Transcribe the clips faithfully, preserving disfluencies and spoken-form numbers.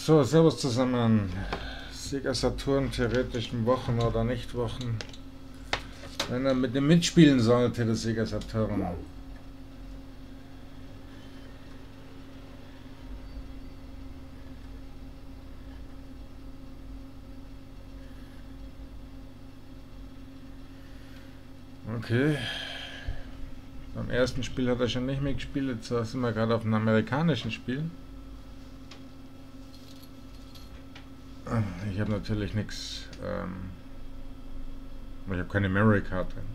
So, servus zusammen. Sega Saturn, theoretischen Wochen oder nicht Wochen. Wenn er mit dem mitspielen sollte, der Sega Saturn. Okay. Beim ersten Spiel hat er schon nicht mehr gespielt, jetzt sind wir gerade auf einem amerikanischen Spiel. Ich habe natürlich nichts, ähm, ich habe keine Memory Card drin.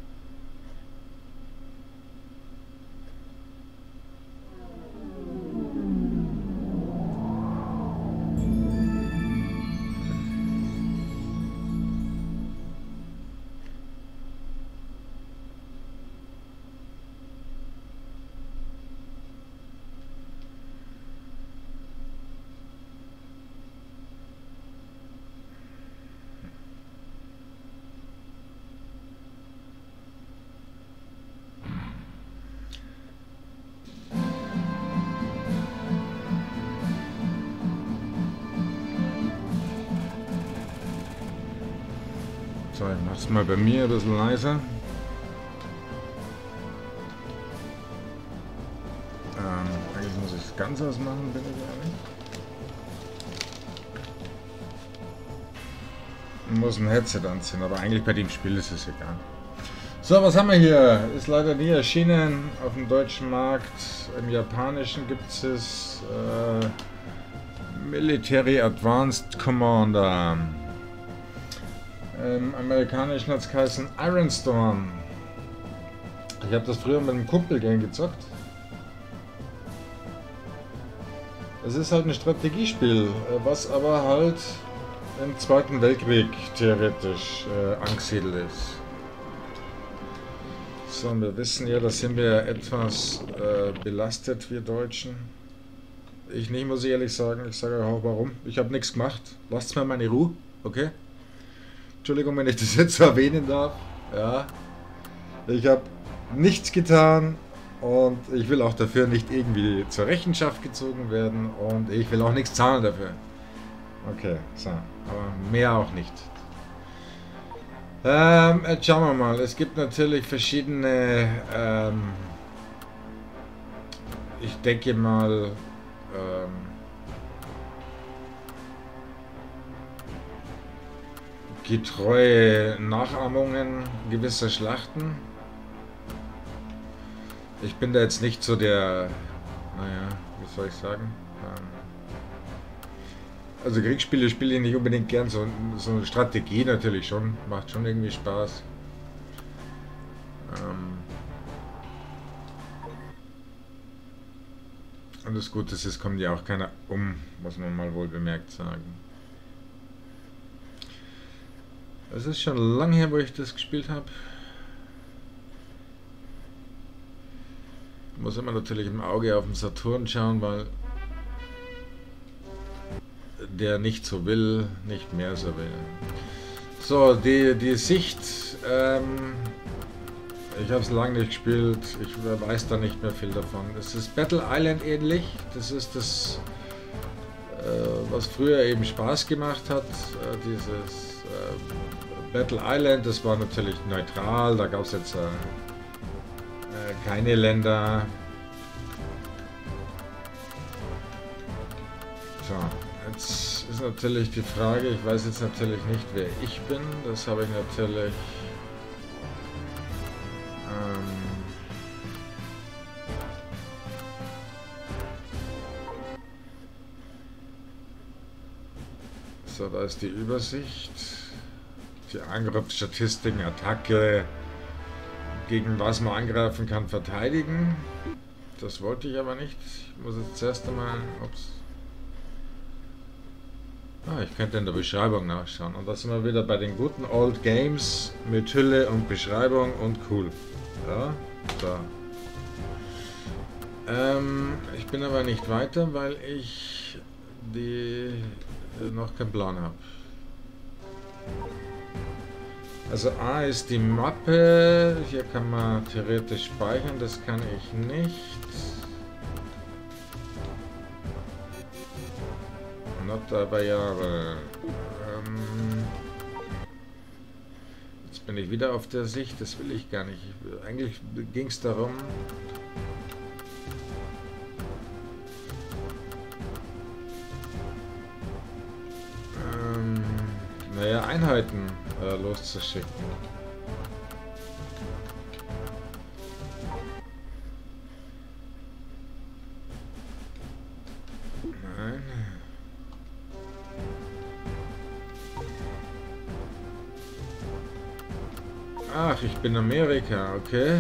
So, ich mach's mal bei mir ein bisschen leiser. Ähm, eigentlich muss ich es ganz ausmachen, bin ich ehrlich. Muss ein Headset anziehen, aber eigentlich bei dem Spiel ist es egal. So, was haben wir hier? Ist leider nie erschienen auf dem deutschen Markt. Im Japanischen gibt es äh, Military Advanced Commander. Im Amerikanischen hat es geheißen Iron Storm. Ich habe das früher mit einem Kumpel gern gezockt. Es ist halt ein Strategiespiel, was aber halt im Zweiten Weltkrieg theoretisch äh, angesiedelt ist. So, und wir wissen ja, da sind wir etwas äh, belastet, wir Deutschen. Ich nicht, muss ich ehrlich sagen. Ich sage auch warum. Ich habe nichts gemacht. Lasst mir meine Ruhe, okay? Entschuldigung, wenn ich das jetzt so erwähnen darf. Ja, ich habe nichts getan und ich will auch dafür nicht irgendwie zur Rechenschaft gezogen werden und ich will auch nichts zahlen dafür. Okay, so, aber mehr auch nicht. Ähm, jetzt schauen wir mal. Es gibt natürlich verschiedene, ähm, ich denke mal, ähm, getreue Nachahmungen gewisser Schlachten. Ich bin da jetzt nicht so der, naja, wie soll ich sagen, ähm, also Kriegsspiele spiele ich nicht unbedingt gern, so, so eine Strategie natürlich schon, macht schon irgendwie Spaß. Ähm, und das Gute ist, es kommt ja auch keiner um, muss man mal wohl bemerkt sagen. Es ist schon lange her, wo ich das gespielt habe. Muss immer natürlich im Auge auf den Saturn schauen, weil der nicht so will, nicht mehr so will. So, die, die Sicht, ähm, ich habe es lange nicht gespielt, ich weiß da nicht mehr viel davon. Es ist Battle Island ähnlich, das ist das, äh, was früher eben Spaß gemacht hat, äh, dieses äh, Battle Island, das war natürlich neutral, da gab es jetzt äh, äh, keine Länder. So, jetzt ist natürlich die Frage, ich weiß jetzt natürlich nicht, wer ich bin, das habe ich natürlich ähm, so, da ist die Übersicht. Die Angriffsstatistiken, Attacke, gegen was man angreifen kann, verteidigen. Das wollte ich aber nicht. Ich muss jetzt zuerst einmal, ups. Ah, ich könnte in der Beschreibung nachschauen. Und da sind wir wieder bei den guten Old Games mit Hülle und Beschreibung und cool. Ja, so. Ähm, ich bin aber nicht weiter, weil ich die äh, noch keinen Plan habe. Also A ist die Mappe, hier kann man theoretisch speichern, das kann ich nicht. Und Dauert aber Jahre. Ähm, jetzt bin ich wieder auf der Sicht, das will ich gar nicht. Ich, eigentlich ging es darum, ähm, naja, Einheiten äh, loszuschicken. Nein. Ach, ich bin Amerika, okay.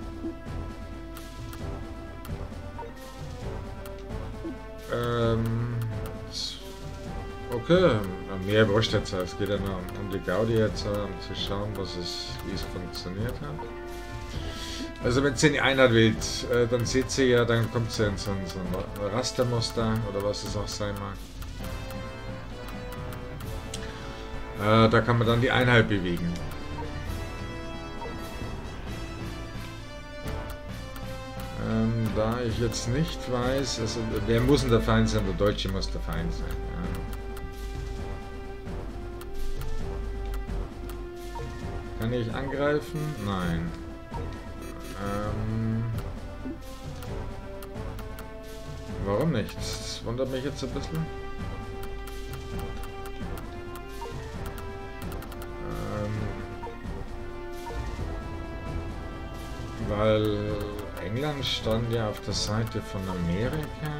Ähm, okay, mehr wurscht jetzt. Es geht ja nur um die Gaudi jetzt, um zu schauen, was es, wie es funktioniert hat. Also wenn sie eine Einheit wählt, äh, dann sieht sie ja, dann kommt sie in so ein, so ein Rastermuster oder was es auch sein mag. Äh, da kann man dann die Einheit bewegen. Ähm, da ich jetzt nicht weiß, also wer muss denn der Feind sein? Der Deutsche muss der Feind sein. Ja. Kann ich angreifen? Nein. Ähm, warum nicht? Das wundert mich jetzt ein bisschen. Ähm, weil England stand ja auf der Seite von Amerika.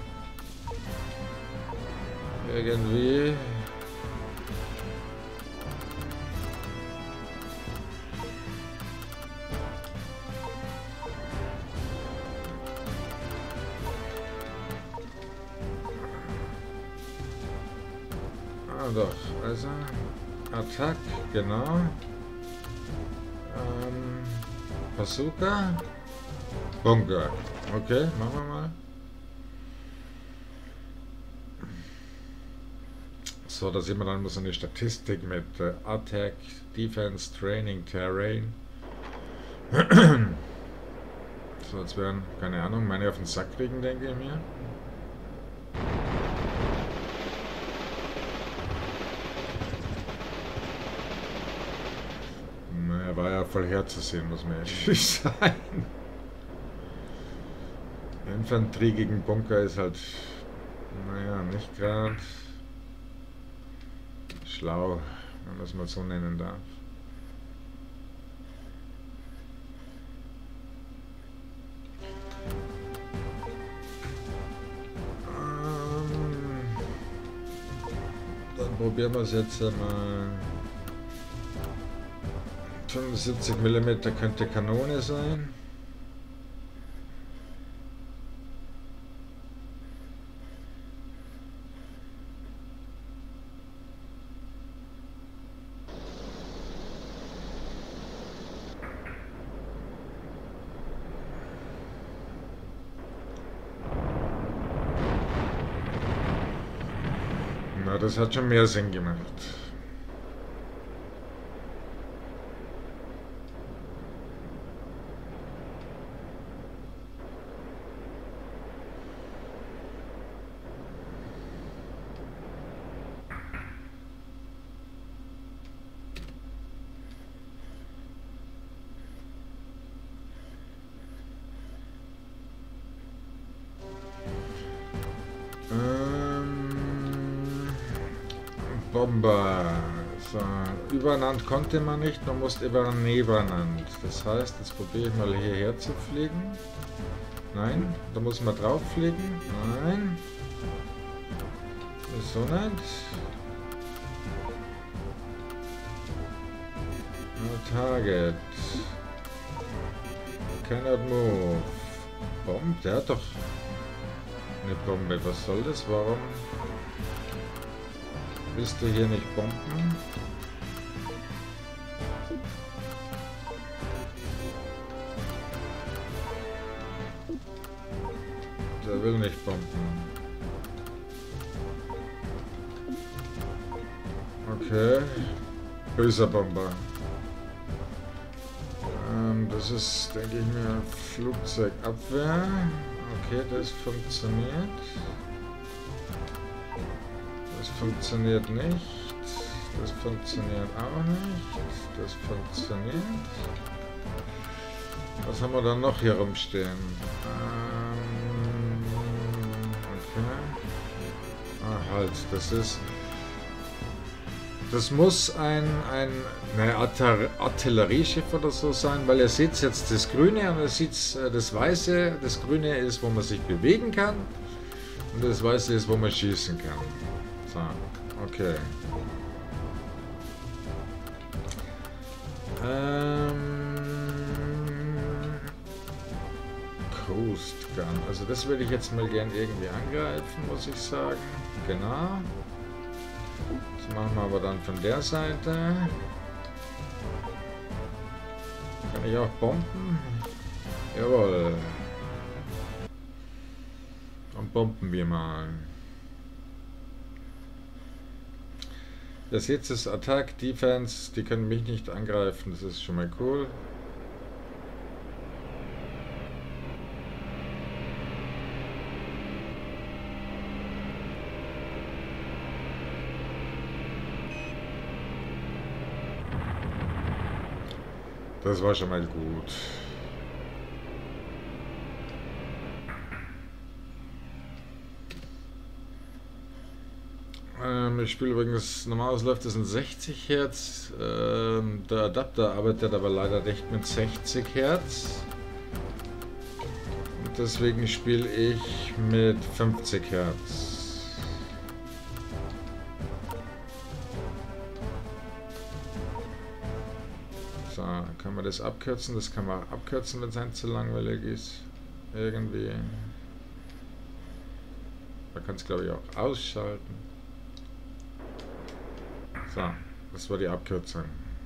Irgendwie. Ah doch, also Attack, genau. Ähm, Bazooka. Bunker. Okay, machen wir mal. So, da sieht man dann so eine Statistik mit äh, Attack, Defense, Training, Terrain. So, jetzt werden, keine Ahnung, meine auf den Sack kriegen, denke ich mir. Naja, war ja voll herzusehen, muss man ehrlich sein. Infanterie gegen Bunker ist halt, naja, nicht gerade schlau, wenn man es mal so nennen darf. Ähm, dann probieren wir es jetzt einmal. fünfundsiebzig Millimeter könnte Kanone sein. Na, das hat schon mehr Sinn gemacht. Bomber. So, Überland konnte man nicht, man musste über Nebenland. Das heißt, jetzt probiere ich mal hierher zu fliegen. Nein, da muss man drauf fliegen. Nein. So nicht. No target. Cannot move. Bomb? Der hat doch eine Bombe. Was soll das? Warum? Willst du hier nicht bomben? Der will nicht bomben. Okay. Böser Bomber. Ähm, das ist, denke ich mir, Flugzeugabwehr. Okay, das funktioniert. Das funktioniert nicht. Das funktioniert auch nicht. Das funktioniert. Was haben wir dann noch hier rumstehen? Ähm, okay. Ah, halt, das ist... Das muss ein, ein eine Artillerieschiff oder so sein, weil er sieht jetzt das Grüne und er sieht das Weiße. Das Grüne ist, wo man sich bewegen kann und das Weiße ist, wo man schießen kann. So, okay. Ähm, Coast Gun. Also das würde ich jetzt mal gern irgendwie angreifen, muss ich sagen. Genau. Das machen wir aber dann von der Seite. Kann ich auch bomben? Jawohl. Und bomben wir mal. Das jetzt ist Attack, Defense, die können mich nicht angreifen, das ist schon mal cool. Das war schon mal gut. Ähm, ich spiele übrigens, normalerweise läuft das in sechzig Hertz. Ähm, der Adapter arbeitet aber leider nicht mit sechzig Hertz. Und deswegen spiele ich mit fünfzig Hertz. So, kann man das abkürzen? Das kann man abkürzen, wenn es ein zu langweilig ist. Irgendwie. Man kann es, glaube ich, auch ausschalten. So, das war die Abkürzung.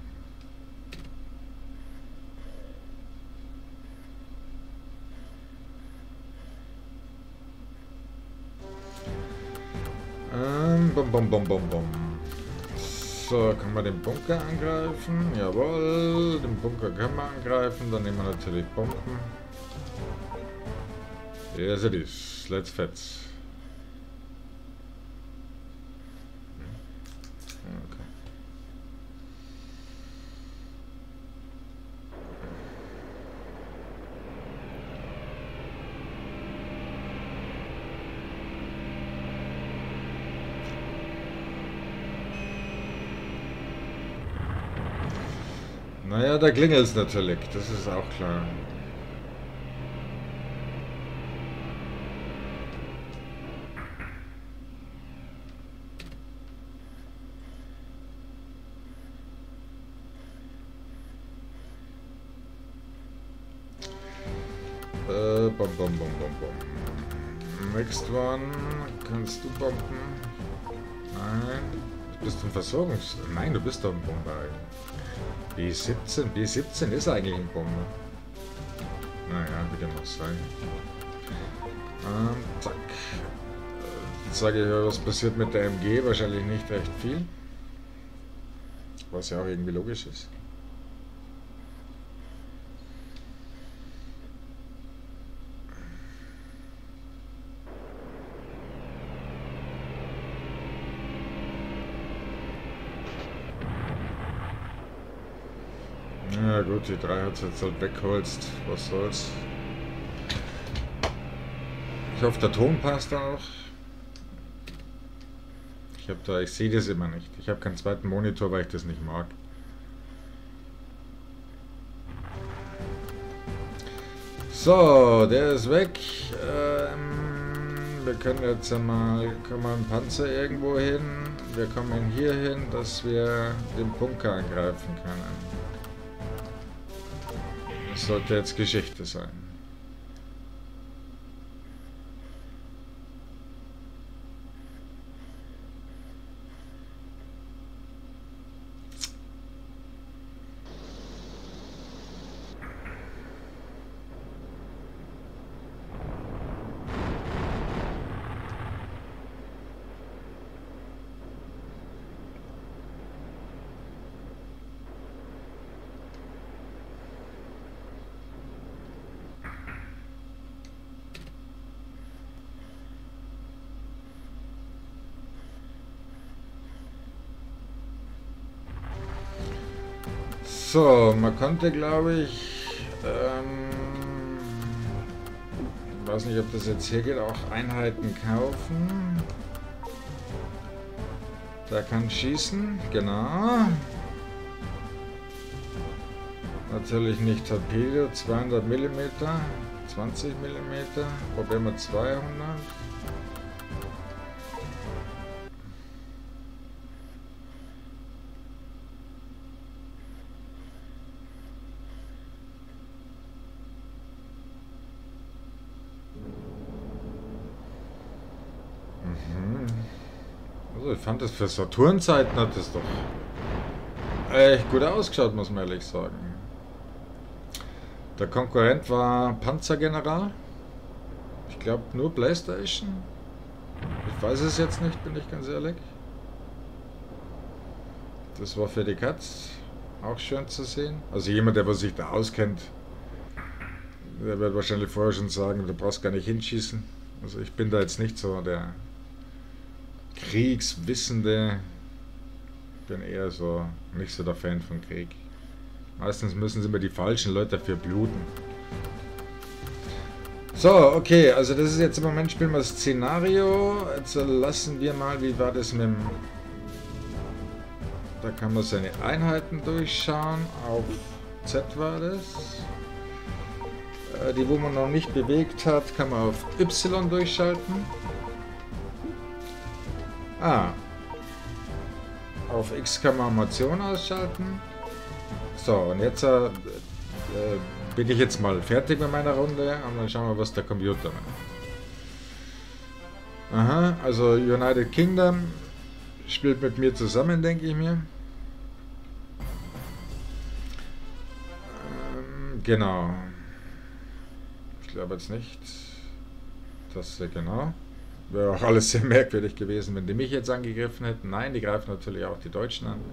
Ähm, bum, bum, bum, bum, bum. So, kann man den Bunker angreifen? Jawohl, den Bunker kann man angreifen. Dann nehmen wir natürlich Bomben. Yes it is. Let's fetz. Okay. Naja, da klingelt es natürlich, das ist auch klar. Äh, bom, bom, bom, bom, bom. Next one. Kannst du bomben? Nein. Du bist ein Versorgungs... Nein, du bist doch ein Bomber. B siebzehn. B siebzehn ist eigentlich ein Bomber. Naja, wie dem auch sei. Ähm, zack. Jetzt sage ich ja, was passiert mit der M G? Wahrscheinlich nicht recht viel. Was ja auch irgendwie logisch ist. Ja gut, die drei hat jetzt halt wegholst. Was soll's. Ich hoffe, der Ton passt auch. Ich habe da, ich sehe das immer nicht. Ich habe keinen zweiten Monitor, weil ich das nicht mag. So, der ist weg. Ähm, wir können jetzt einmal, kommen wir einen Panzer irgendwo hin. Wir kommen hier hin, dass wir den Bunker angreifen können. Das sollte jetzt Geschichte sein. So, man konnte, glaube ich, ähm, ich weiß nicht, ob das jetzt hier geht, auch Einheiten kaufen. Der kann schießen, genau. Natürlich nicht Torpedo, zweihundert Millimeter, zwanzig Millimeter, probieren wir zweihundert. Also ich fand das für Saturn-Zeiten hat das doch echt gut ausgeschaut, muss man ehrlich sagen. Der Konkurrent war Panzergeneral. Ich glaube nur PlayStation. Ich weiß es jetzt nicht, bin ich ganz ehrlich. Das war für die Katz auch schön zu sehen. Also jemand, der sich da auskennt, der wird wahrscheinlich vorher schon sagen, du brauchst gar nicht hinschießen. Also ich bin da jetzt nicht so der Kriegswissende. Ich bin eher so nicht so der Fan von Krieg. Meistens müssen sie immer die falschen Leute dafür bluten. So, okay, also das ist jetzt im Moment, spielen wir das Szenario. Jetzt lassen wir mal, wie war das mit dem... Da kann man seine Einheiten durchschauen. Auf Z war das. Die, wo man noch nicht bewegt hat, kann man auf Y durchschalten. Ah. Auf X kann man Animation ausschalten. So, und jetzt äh, bin ich jetzt mal fertig mit meiner Runde und dann schauen wir, was der Computer macht. Aha, also United Kingdom spielt mit mir zusammen, denke ich mir. Ähm, genau. Ich glaube jetzt nicht. Das ist genau. Wäre auch alles sehr merkwürdig gewesen, wenn die mich jetzt angegriffen hätten. Nein, die greifen natürlich auch die Deutschen an.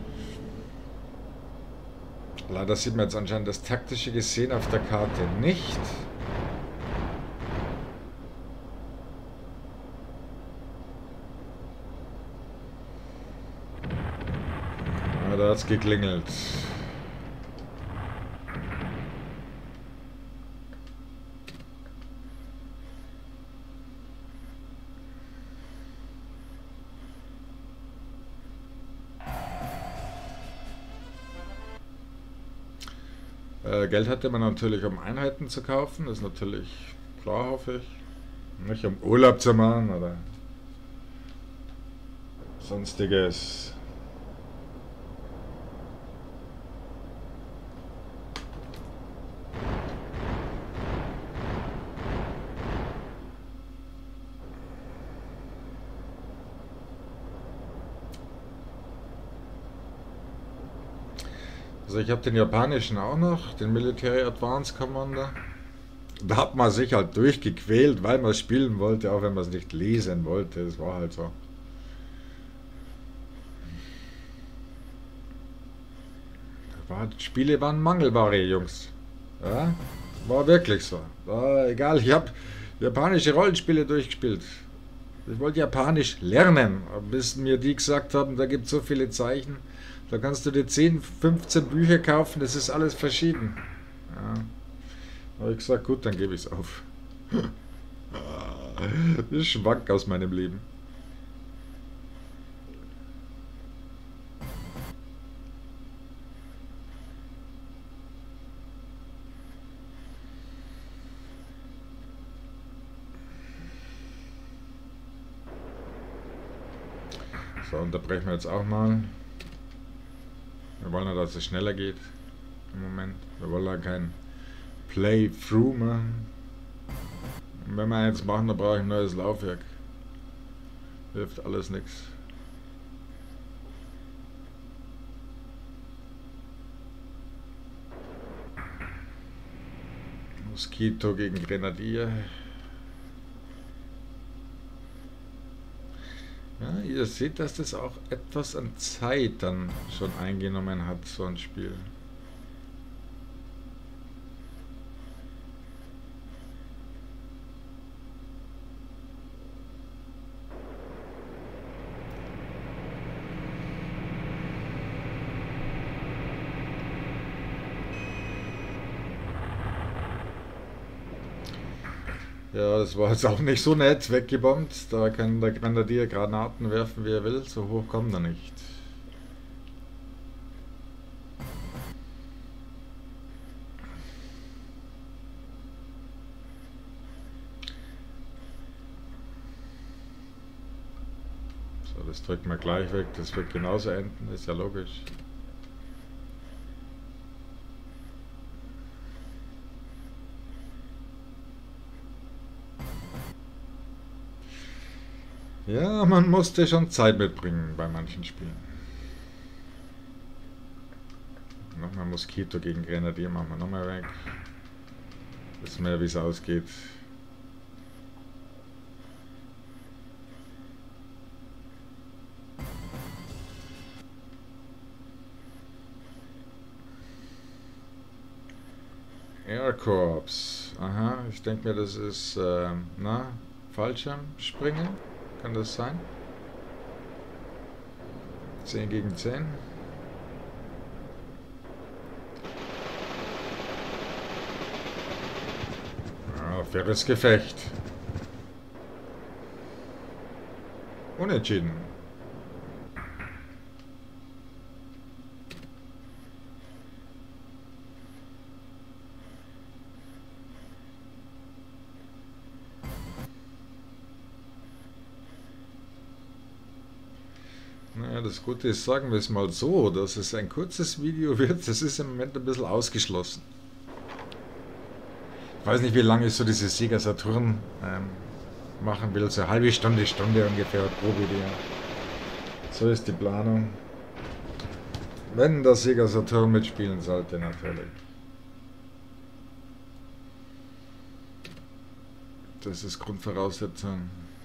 Leider sieht man jetzt anscheinend das taktische gesehen auf der Karte nicht. Ja, da hat es geklingelt. Geld hatte man natürlich, um Einheiten zu kaufen, das ist natürlich klar, hoffe ich. Nicht um Urlaub zu machen oder sonstiges. Also ich habe den japanischen auch noch, den Military Advanced Commander. Da hat man sich halt durchgequält, weil man spielen wollte, auch wenn man es nicht lesen wollte. Das war halt so. War, Spiele waren Mangelware, Jungs. Ja, war wirklich so. War egal, ich habe japanische Rollenspiele durchgespielt. Ich wollte Japanisch lernen, bis mir die gesagt haben, da gibt es so viele Zeichen. Da kannst du dir zehn, fünfzehn Bücher kaufen, das ist alles verschieden. Ja. Da habe ich gesagt, gut, dann gebe ich es auf. Das ist Schwank aus meinem Leben. So, unterbrechen wir jetzt auch mal. Wir wollen ja, dass es schneller geht im Moment. Wir wollen ja kein Playthrough machen. Und wenn wir eins machen, dann brauche ich ein neues Laufwerk. Hilft alles nichts. Moskito gegen Grenadier. Ja, ihr seht, dass das auch etwas an Zeit dann schon eingenommen hat, so ein Spiel. Ja, das war jetzt auch nicht so nett weggebombt. Da kann der Grenadier Granaten werfen, wie er will. So hoch kommt er nicht. So, das drückt man gleich weg. Das wird genauso enden, ist ja logisch. Ja, man musste schon Zeit mitbringen bei manchen Spielen. Nochmal Moskito gegen Grenadier machen wir nochmal weg. Wissen wir, wie es ausgeht. Air Corps. Aha, ich denke mir, das ist, äh, na, Fallschirmspringen. Kann das sein? zehn gegen zehn. Ja, faires Gefecht. Unentschieden. Naja, das Gute ist, sagen wir es mal so, dass es ein kurzes Video wird, das ist im Moment ein bisschen ausgeschlossen. Ich weiß nicht, wie lange ich so diese Sega Saturn ähm, machen will, so eine halbe Stunde, Stunde ungefähr pro Video. So ist die Planung. Wenn der Sega Saturn mitspielen sollte, natürlich. Das ist Grundvoraussetzung.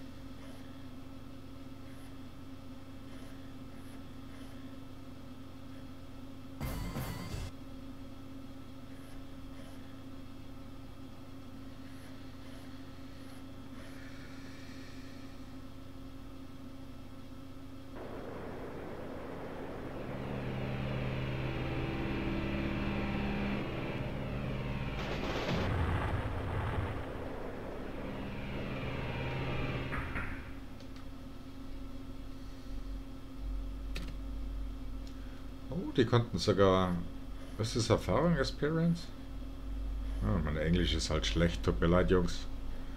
Oh, die konnten sogar... Was ist Erfahrung? Experience? Oh, mein Englisch ist halt schlecht, tut mir leid, Jungs.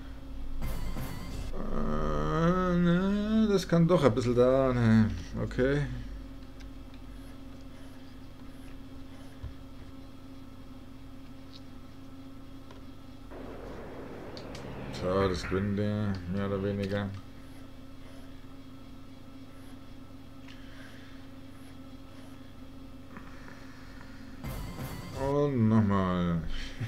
Äh, ne, das kann doch ein bisschen da... Ne, okay. So, das gewinnen die, mehr oder weniger. Und nochmal.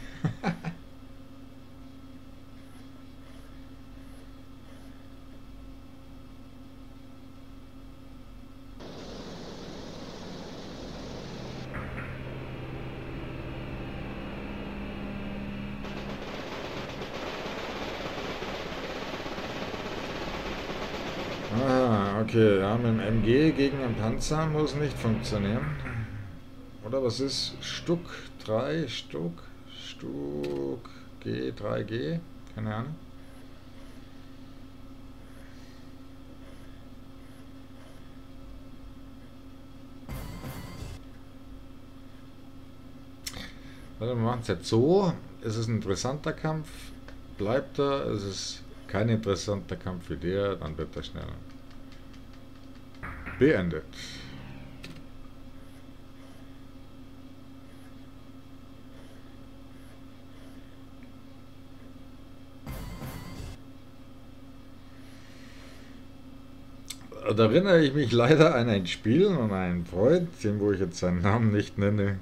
Ah, okay, ja, mit dem M G gegen einen Panzer muss nicht funktionieren. Oder was ist? Stuck drei, Stuck, Stuck G, drei G? Keine Ahnung. Also wir machen es jetzt so. Es ist ein interessanter Kampf. Bleibt er. Es ist kein interessanter Kampf für der. Dann wird er schneller beendet. Da erinnere ich mich leider an ein Spiel und einen Freund, den wo ich jetzt seinen Namen nicht nenne.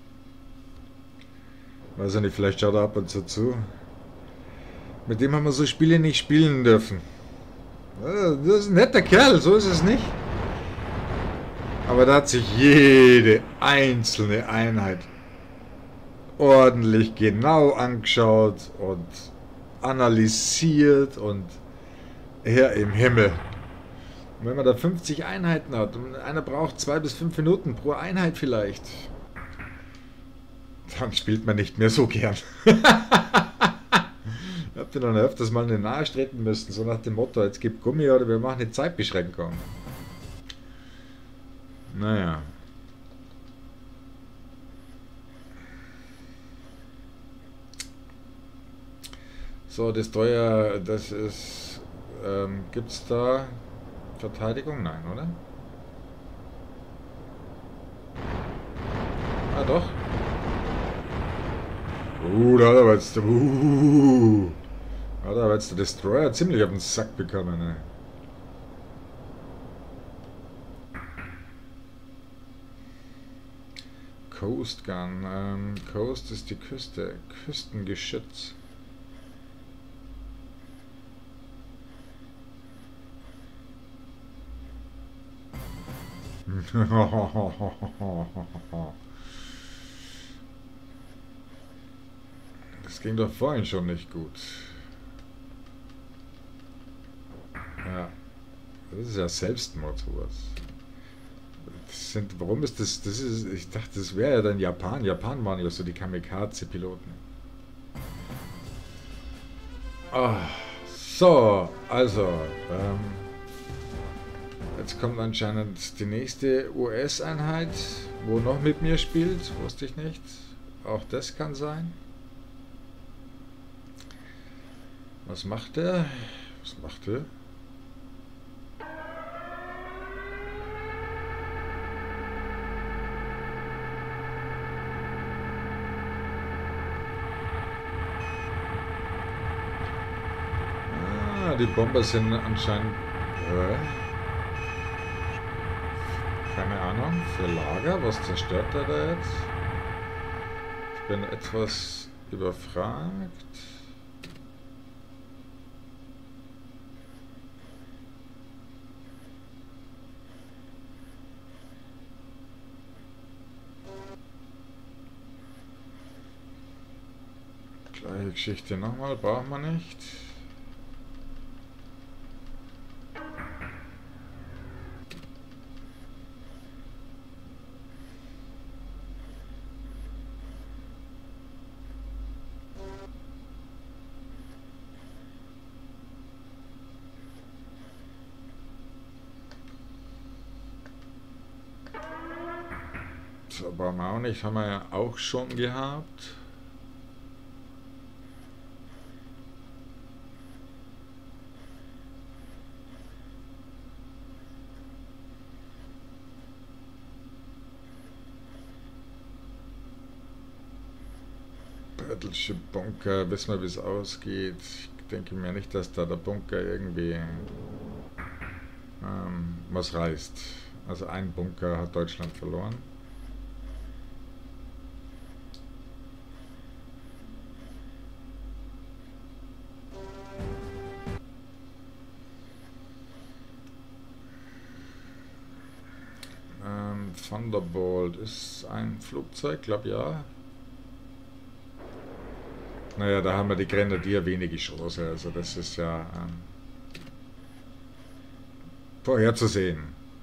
Weiß ja nicht, vielleicht schaut er ab und zu zu. Mit dem haben wir so Spiele nicht spielen dürfen. Das ist ein netter Kerl, so ist es nicht. Aber da hat sich jede einzelne Einheit ordentlich genau angeschaut und analysiert und Herr im Himmel. Und wenn man da fünfzig Einheiten hat und einer braucht zwei bis fünf Minuten pro Einheit vielleicht, dann spielt man nicht mehr so gern. Habt ihr noch öfters mal eine Nahe treten müssen, so nach dem Motto, jetzt gibt Gummi oder wir machen eine Zeitbeschränkung. Naja. So, Destroyer, das ist, ähm, gibt's da Verteidigung? Nein, oder? Ah, doch. Uh, da hat aber jetzt, uh, da hat aber jetzt der Destroyer ziemlich auf den Sack bekommen, ne? Coast Gun, ähm, Coast ist die Küste, Küstengeschütz. Das ging doch vorhin schon nicht gut. Ja, das ist ja Selbstmord sowas. Das sind, warum ist das, das ist, ich dachte, das wäre ja dann Japan. Japan waren ja so die Kamikaze-Piloten. Ah, so, also, ähm, jetzt kommt anscheinend die nächste U S-Einheit, wo noch mit mir spielt, wusste ich nicht. Auch das kann sein. Was macht der? Was macht der? Ah, die Bomber sind anscheinend... Äh, keine Ahnung, für Lager. Was zerstört er da jetzt? Ich bin etwas überfragt. Gleiche Geschichte nochmal, braucht man nicht. So, brauchen wir auch nicht, haben wir ja auch schon gehabt. Battleship Bunker, wissen wir, wie es ausgeht. Ich denke mir nicht, dass da der Bunker irgendwie ähm, was reißt. Also ein Bunker hat Deutschland verloren. Ähm, Thunderbolt ist ein Flugzeug, glaube ja. Naja, da haben wir die Grenadier wenige Chance, also das ist ja ähm, vorherzusehen.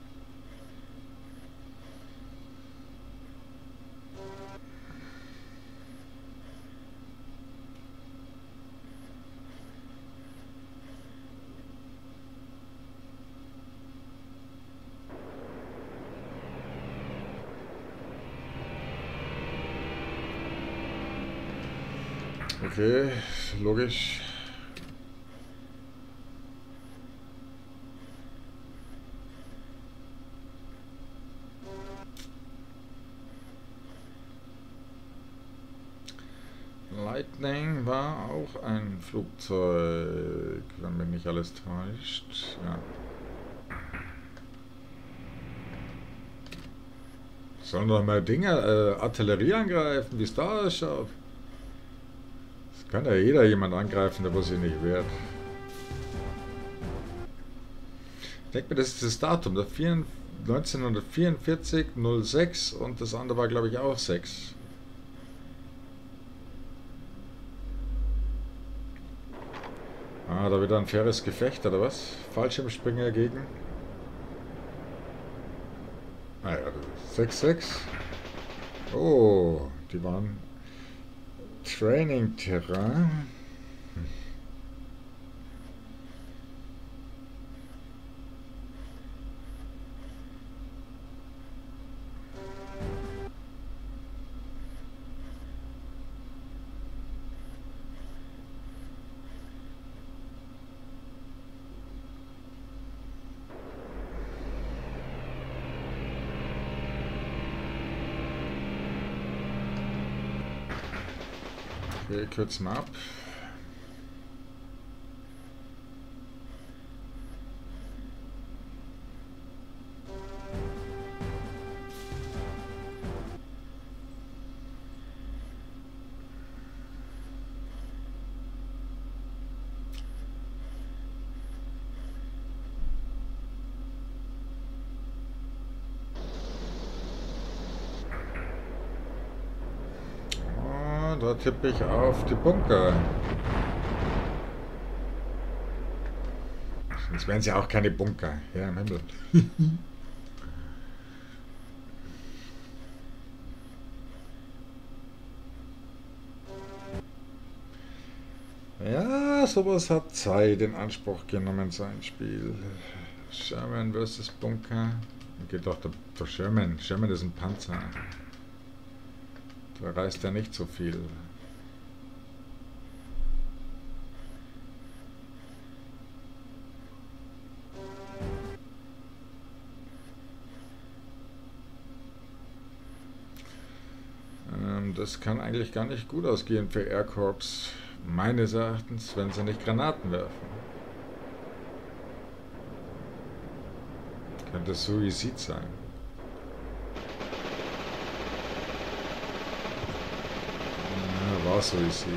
Okay, logisch. Lightning war auch ein Flugzeug, wenn mich nicht alles täuscht. Ja. Sollen doch mal Dinge, äh, Artillerie angreifen, wie es da ausschaut. Das kann ja jeder jemand angreifen, der was sich nicht wehrt. Ich denke mir, das ist das Datum, der neunzehnhundertvierundvierzig null sechs und das andere war, glaube ich, auch sechs. Ah, da wieder ein faires Gefecht, oder was? Fallschirmspringer gegen... Naja, sechs sechs. Oh, die waren Training-Terrain. Okay, kürzen wir ab. Da tippe ich auf die Bunker. Sonst wären es ja auch keine Bunker. Ja, im Himmel. Ja, sowas hat Zeit in Anspruch genommen, so ein Spiel. Sherman versus Bunker. Geht doch der, der Sherman. Sherman ist ein Panzer. Da reißt er nicht so viel. Ähm, das kann eigentlich gar nicht gut ausgehen für Air Corps, meines Erachtens, wenn sie nicht Granaten werfen. Könnte Suizid sein. War Suizid.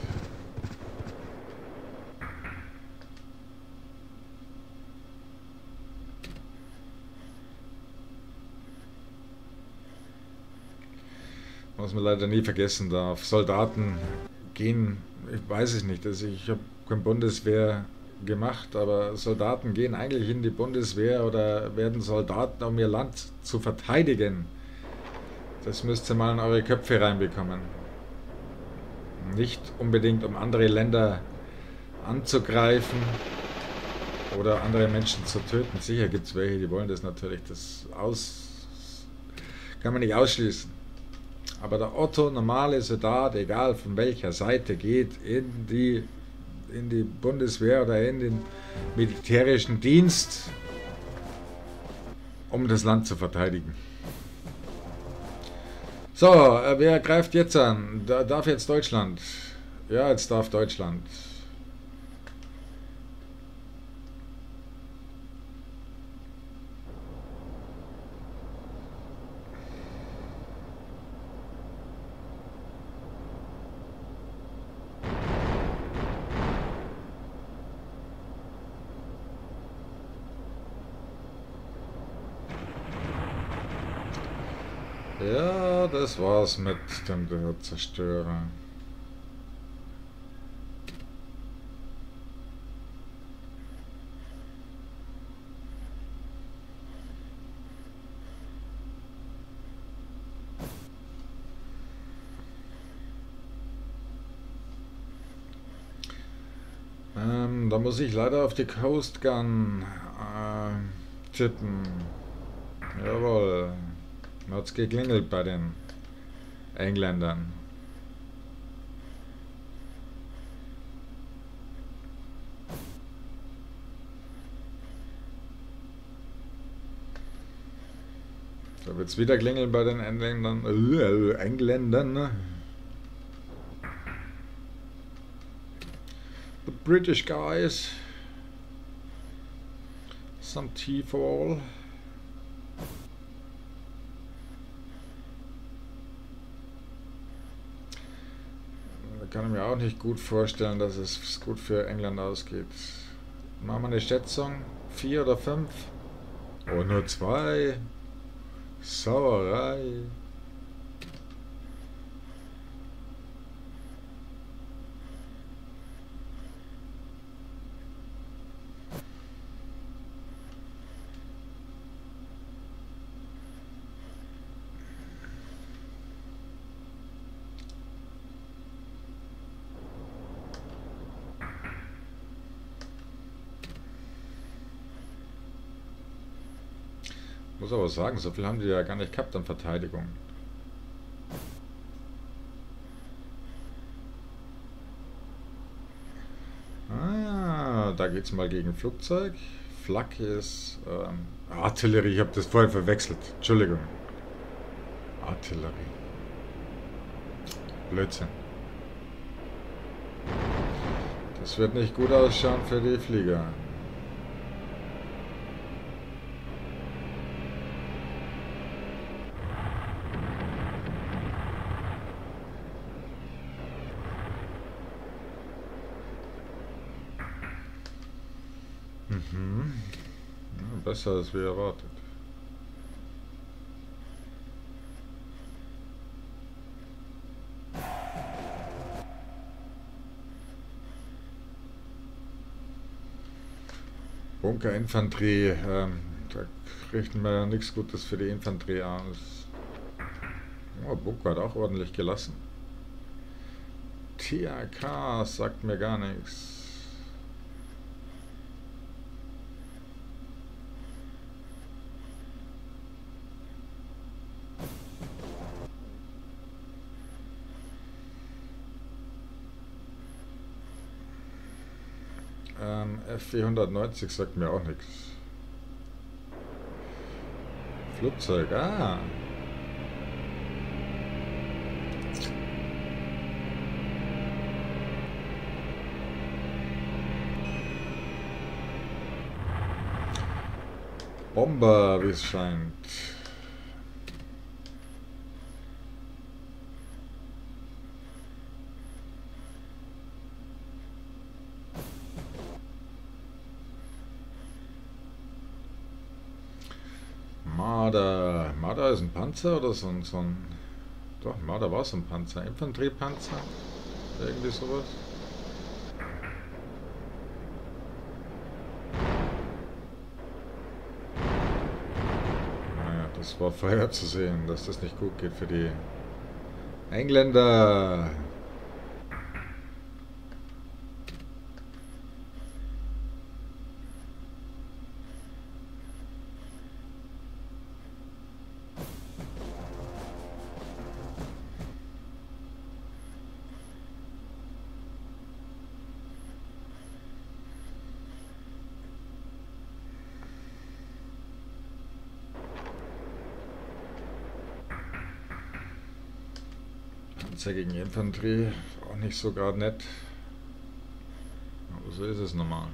Was man leider nie vergessen darf. Soldaten gehen, ich weiß es nicht, also ich habe keine Bundeswehr gemacht, aber Soldaten gehen eigentlich in die Bundeswehr oder werden Soldaten, um ihr Land zu verteidigen. Das müsst ihr mal in eure Köpfe reinbekommen. Nicht unbedingt, um andere Länder anzugreifen oder andere Menschen zu töten. Sicher gibt es welche, die wollen das natürlich. Das aus, kann man nicht ausschließen. Aber der Otto, normale Soldat, egal von welcher Seite, geht in die, in die Bundeswehr oder in den militärischen Dienst, um das Land zu verteidigen. So, äh, wer greift jetzt an? Da, darf jetzt Deutschland? Ja, jetzt darf Deutschland. Ja, das war's mit dem Zerstörer. Ähm, da muss ich leider auf die Coast Gun äh, tippen. Jawohl. Hat's geklingelt bei den Engländern. Da wird's wieder klingeln bei den Engländern. Äh, Engländern. The British guys. Some tea for all. Kann ich mir auch nicht gut vorstellen, dass es gut für England ausgeht. Machen wir eine Schätzung. Vier oder fünf? Oh, nur zwei. Sauerei. Muss aber sagen, so viel haben die ja gar nicht gehabt an Verteidigung. Ah, da geht's mal gegen Flugzeug. Flak ist ähm, Artillerie, ich habe das vorher verwechselt. Entschuldigung. Artillerie. Blödsinn. Es wird nicht gut ausschauen für die Flieger. Mhm. Ja, besser als wir erwartet. Bunkerinfanterie, ähm, da richten wir ja nichts Gutes für die Infanterie aus. Oh, Bunker hat auch ordentlich gelassen. T A K sagt mir gar nichts. Ähm, F vierhundertneunzig sagt mir auch nichts. Flugzeug, ah. Bomber, wie es scheint. Marder. Marder ist ein Panzer oder so ein, so ein... Doch, Marder war so ein Panzer. Infanteriepanzer? Irgendwie sowas. Naja, das war vorher zu sehen, dass das nicht gut geht für die Engländer. Panzer gegen Infanterie, auch nicht so gerade nett. Aber so ist es normal.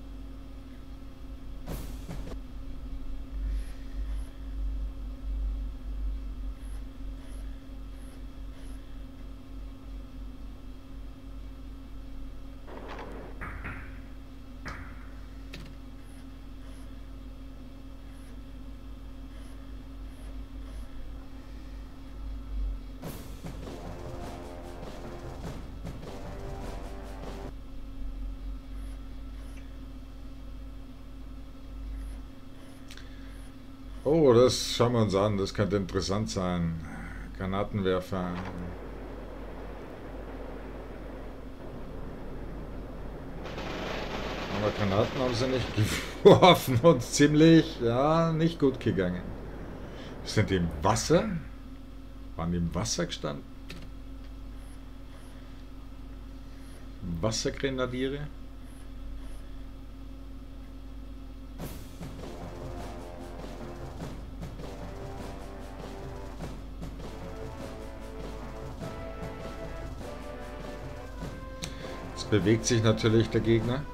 Oh, das schauen wir uns an, das könnte interessant sein. Granatenwerfer. Aber Granaten haben sie nicht geworfen und ziemlich, ja, nicht gut gegangen. Sind die im Wasser? Waren die im Wasser gestanden? Wassergrenadiere? Jetzt bewegt sich natürlich der Gegner.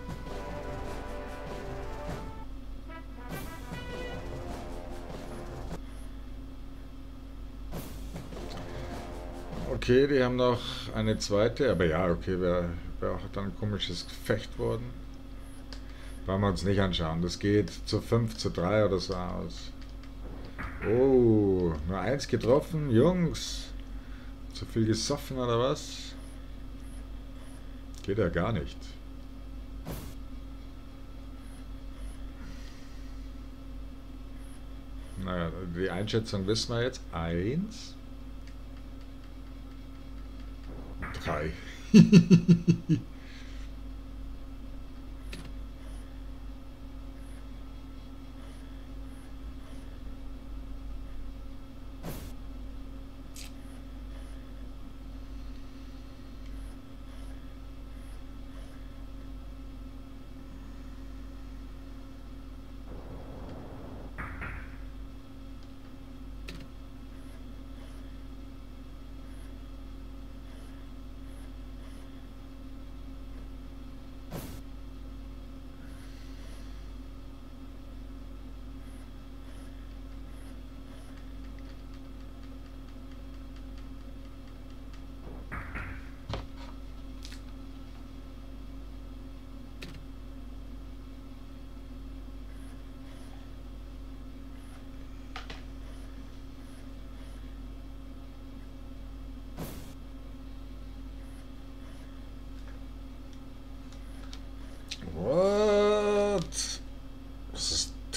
Okay, die haben noch eine zweite, aber ja, okay, wäre wär auch dann ein komisches Gefecht worden. Wollen wir uns nicht anschauen. Das geht zu fünf zu drei oder so aus. Oh, nur eins getroffen. Jungs, zu viel gesoffen oder was? Geht ja gar nicht. Naja, die Einschätzung wissen wir jetzt. Eins. Drei.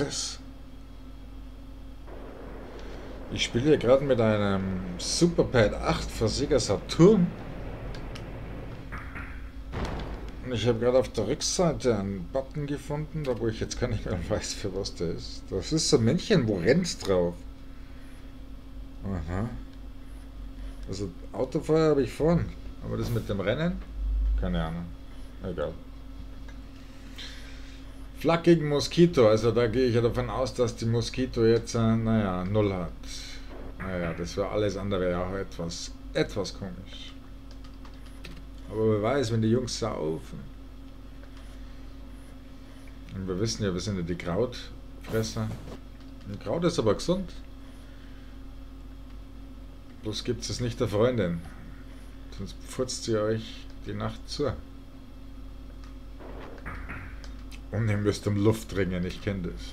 das? Ich spiele hier gerade mit einem Superpad acht für Sega Saturn. Und ich habe gerade auf der Rückseite einen Button gefunden, da wo ich jetzt gar nicht mehr weiß, für was der ist. Das ist so ein Männchen, wo rennt drauf. Aha. Also Autofeuer habe ich vorn. Aber das mit dem Rennen? Keine Ahnung. Egal. Flackigen Moskito, also da gehe ich ja davon aus, dass die Moskito jetzt, äh, naja, null hat. Naja, das war alles andere ja auch etwas, etwas komisch. Aber wer weiß, wenn die Jungs saufen. Und wir wissen ja, wir sind ja die Krautfresser. Die Kraut ist aber gesund. Bloß gibt es nicht der Freundin. Sonst pfurzt sie euch die Nacht zu. Und ihr müsst um Luft ringen, ich kenne das.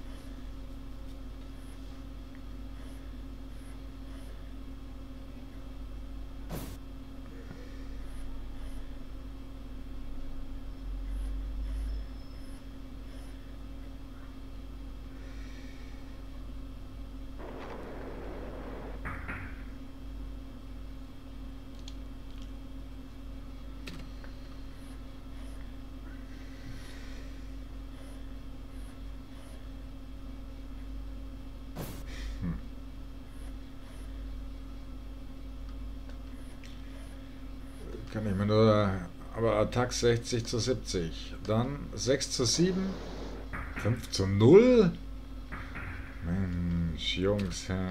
Kann ich mir nur, aber Attack sechzig zu siebzig. Dann sechs zu sieben, fünf zu null. Mensch, Jungs, ja.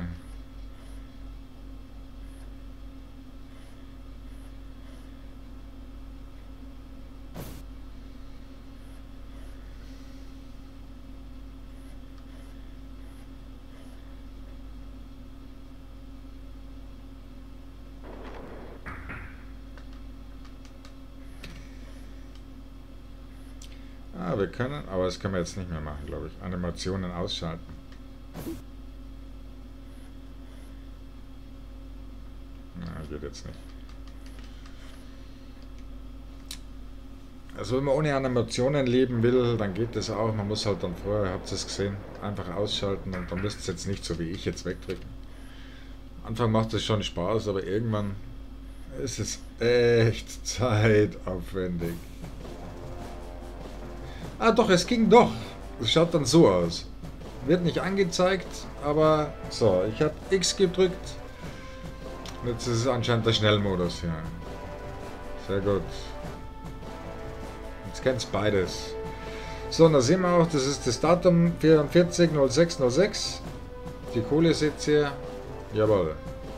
Ah, wir können, aber das können wir jetzt nicht mehr machen, glaube ich. Animationen ausschalten. Na, geht jetzt nicht. Also wenn man ohne Animationen leben will, dann geht das auch. Man muss halt dann vorher, habt ihr es gesehen, einfach ausschalten und dann müsst ihr jetzt nicht so wie ich jetzt wegdrücken. Am Anfang macht es schon Spaß, aber irgendwann ist es echt zeitaufwendig. Ah doch, es ging doch. Es schaut dann so aus. Wird nicht angezeigt, aber so, ich habe X gedrückt. Und jetzt ist es anscheinend der Schnellmodus hier. Sehr gut. Jetzt kennt es beides. So, und da sehen wir auch, das ist das Datum vierundvierzig null sechs null sechs. Die Kohle sitzt hier. Jawohl.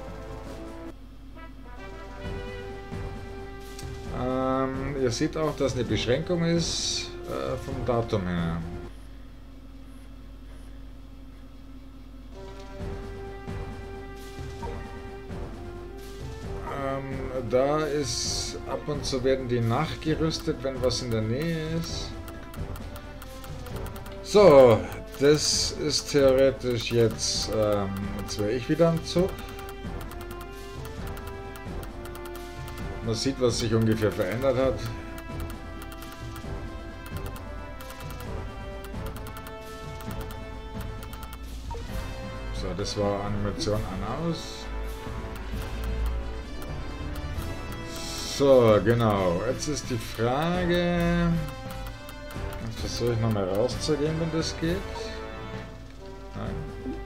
Ähm, ihr seht auch, dass eine Beschränkung ist. Vom Datum her. Ähm, da ist ab und zu werden die nachgerüstet, wenn was in der Nähe ist. So, das ist theoretisch jetzt, ähm, jetzt wäre ich wieder am Zug. Man sieht, was sich ungefähr verändert hat. Das war Animation an aus. So, genau. Jetzt ist die Frage. Jetzt versuche ich nochmal rauszugehen, wenn das geht. Nein.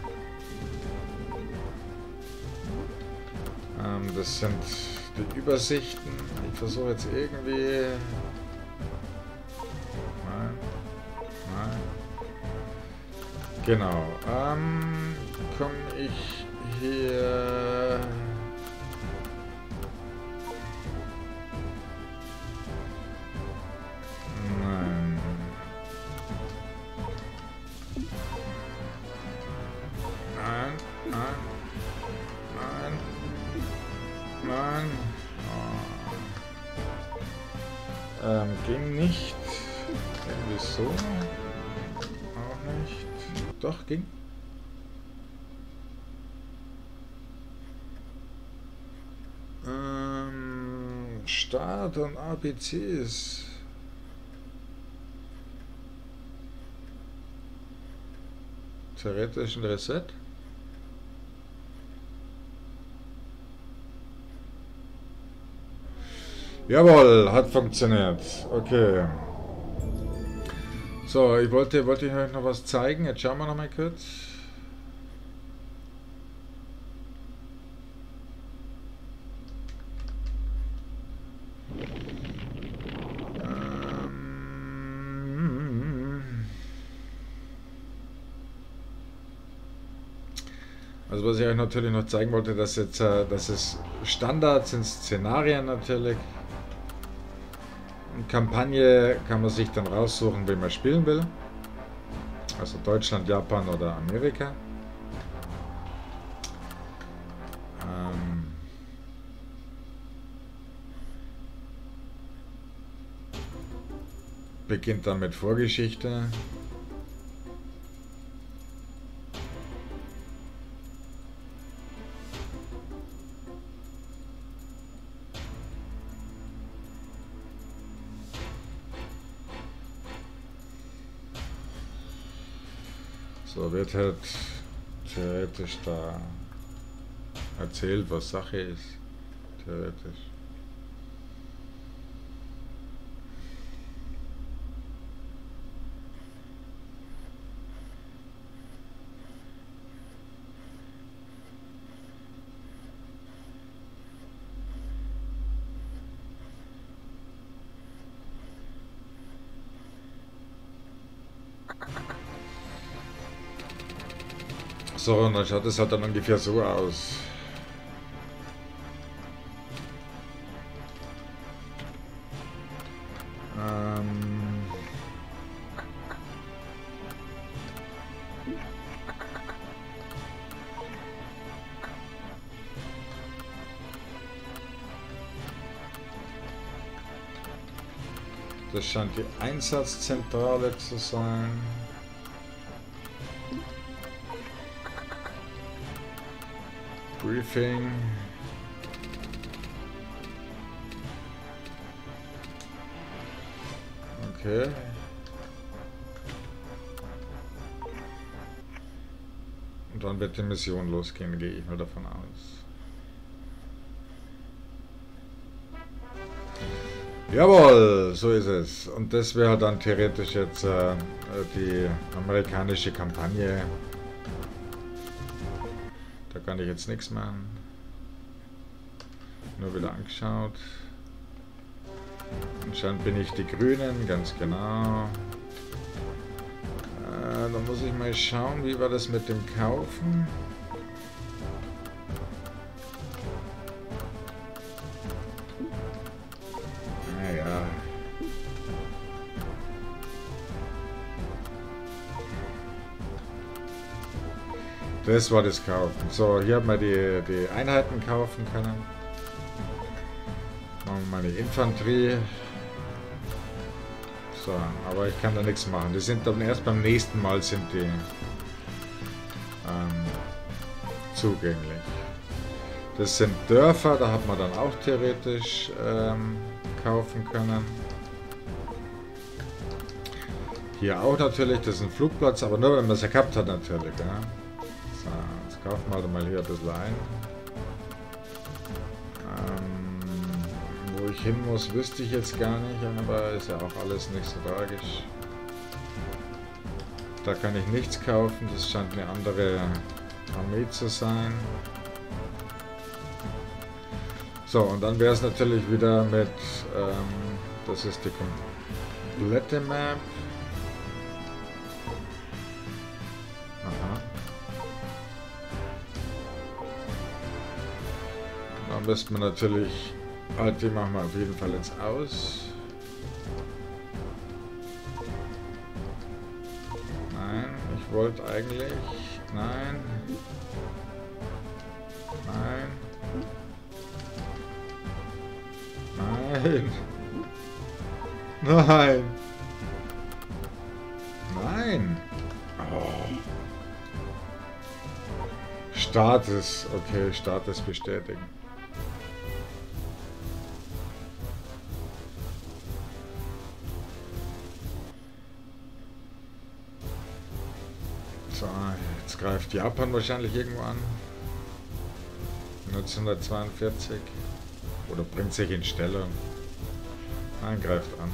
Ähm, das sind die Übersichten. Ich versuche jetzt irgendwie. Nein. Nein. Genau. Ähm, komme ich hier... Nein. Nein, nein, nein, nein. Oh. Ähm, ging nicht. Irgendwie so. Auch nicht. Doch, ging. Ähm, Start und A B Cs. Theoretisch ein Reset. Jawohl, hat funktioniert. Okay. So, ich wollte, wollte ich euch noch was zeigen. Jetzt schauen wir noch mal kurz. Also was ich euch natürlich noch zeigen wollte, dass jetzt, dass es Standards sind, Szenarien natürlich. Und Kampagne kann man sich dann raussuchen, wie man spielen will. Also Deutschland, Japan oder Amerika. Ähm beginnt dann mit Vorgeschichte. So wird halt theoretisch da erzählt, was Sache ist. Theoretisch. So, und dann schaut es halt dann ungefähr so aus. Ähm das scheint die Einsatzzentrale zu sein. Briefing. Okay. Und dann wird die Mission losgehen, gehe ich mal davon aus. Jawohl, so ist es. Und das wäre dann theoretisch jetzt äh, die amerikanische Kampagne. Da kann ich jetzt nichts machen. Nur wieder angeschaut. Anscheinend bin ich die Grünen, ganz genau. Äh, da muss ich mal schauen, wie war das mit dem Kaufen. Naja. Das war das Kaufen. So, hier haben wir die, die Einheiten kaufen können. Machen wir mal die Infanterie. So, aber ich kann da nichts machen. Die sind dann erst beim nächsten Mal sind die ähm, zugänglich. Das sind Dörfer, da hat man dann auch theoretisch ähm, kaufen können. Hier auch natürlich, das ist ein Flugplatz, aber nur wenn man es ja gehabt hat natürlich. Ja. So, jetzt kaufen wir halt mal hier ein bisschen ein. Ähm, wo ich hin muss, wüsste ich jetzt gar nicht, aber ist ja auch alles nicht so tragisch. Da kann ich nichts kaufen, das scheint eine andere Armee zu sein. So, und dann wäre es natürlich wieder mit, ähm, das ist die komplette Map. Aha. Dann müsste man natürlich, halt, die machen wir auf jeden Fall jetzt aus. Nein, ich wollte eigentlich, nein, nein. Nein. Nein. Nein. Oh. Status. Okay, Status bestätigen. So, jetzt greift Japan wahrscheinlich irgendwo an. neunzehnhundertzweiundvierzig. Oder bringt sich in Stellung. Nein, greift an.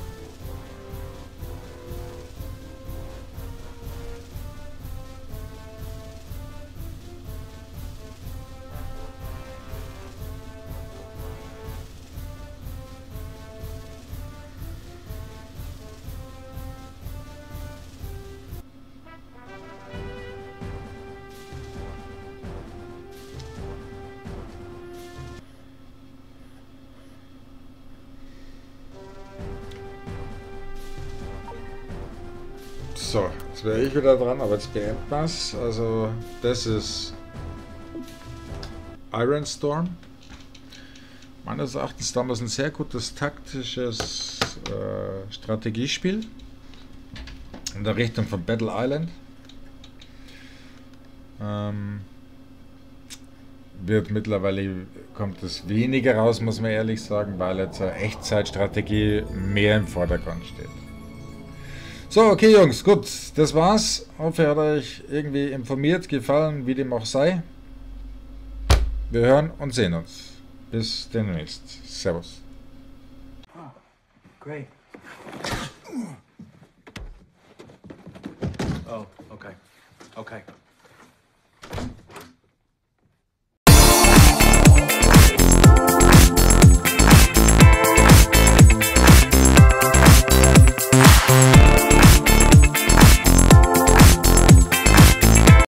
So, jetzt wäre ich wieder dran, aber jetzt beenden wir es. Also, das ist Iron Storm. Meines Erachtens damals ein sehr gutes taktisches äh, Strategiespiel in der Richtung von Battle Island. Ähm, wird mittlerweile kommt es weniger raus, muss man ehrlich sagen, weil jetzt eine Echtzeitstrategie mehr im Vordergrund steht. So, okay Jungs, gut, das war's. Hoffe, hat euch irgendwie informiert, gefallen, wie dem auch sei. Wir hören und sehen uns. Bis demnächst. Servus. Oh, great. Oh, okay. Okay.